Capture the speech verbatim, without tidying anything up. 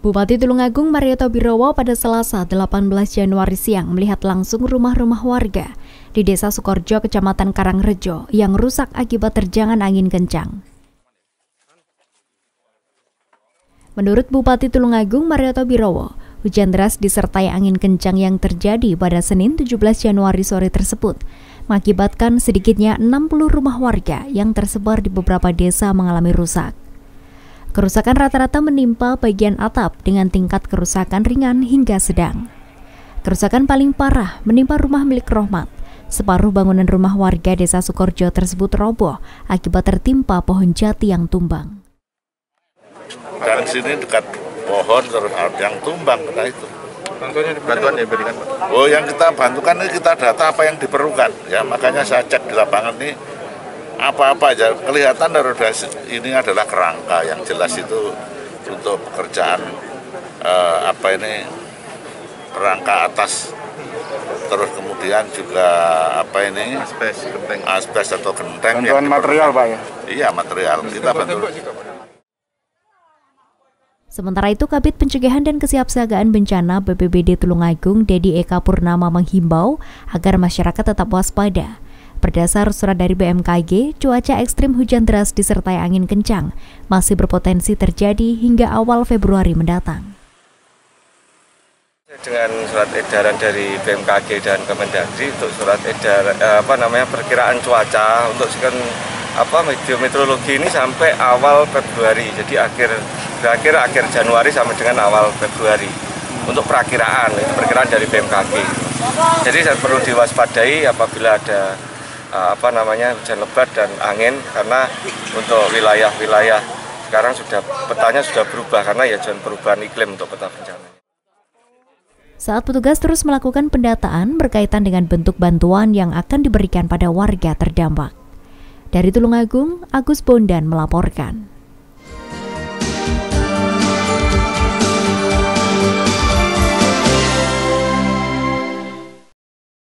Bupati Tulungagung Marioto Birowo pada Selasa delapan belas Januari siang melihat langsung rumah-rumah warga di Desa Sukorjo, Kecamatan Karangrejo yang rusak akibat terjangan angin kencang. Menurut Bupati Tulungagung Marioto Birowo, hujan deras disertai angin kencang yang terjadi pada Senin tujuh belas Januari sore tersebut mengakibatkan sedikitnya enam puluh rumah warga yang tersebar di beberapa desa mengalami rusak. Kerusakan rata-rata menimpa bagian atap dengan tingkat kerusakan ringan hingga sedang. Kerusakan paling parah menimpa rumah milik Rohmat. Separuh bangunan rumah warga Desa Sukorjo tersebut roboh akibat tertimpa pohon jati yang tumbang. Dan sini dekat pohon terus yang tumbang kena itu. Bantuan yang diberikan, Pak? Oh, yang kita bantukan ini kita data apa yang diperlukan, ya makanya saya cek di lapangan ini apa-apa aja kelihatan dari ini adalah kerangka yang jelas itu untuk pekerjaan eh, apa ini kerangka atas, terus kemudian juga apa ini asbes, genteng. asbes atau genteng. Bantuan material, Pak, ya? Iya, material kita bantu. Sementara itu, Kabid Pencegahan dan Kesiapsiagaan Bencana B P B D Tulungagung Dedi Eka Purnama menghimbau agar masyarakat tetap waspada. Berdasar surat dari B M K G, cuaca ekstrim hujan deras disertai angin kencang masih berpotensi terjadi hingga awal Februari mendatang. Dengan surat edaran dari B M K G dan Kemendagri untuk surat edaran apa namanya perkiraan cuaca untuk sekian apa meteorologi ini sampai awal Februari, jadi akhir berakhir akhir Januari sampai dengan awal Februari untuk perakiraan, itu perkiraan dari B M K G. Jadi saya perlu diwaspadai apabila ada apa namanya hujan lebat dan angin, karena untuk wilayah-wilayah sekarang sudah petanya sudah berubah karena ya hujan perubahan iklim untuk peta bencana. Saat petugas terus melakukan pendataan berkaitan dengan bentuk bantuan yang akan diberikan pada warga terdampak. Dari Tulungagung, Agus Bondan melaporkan.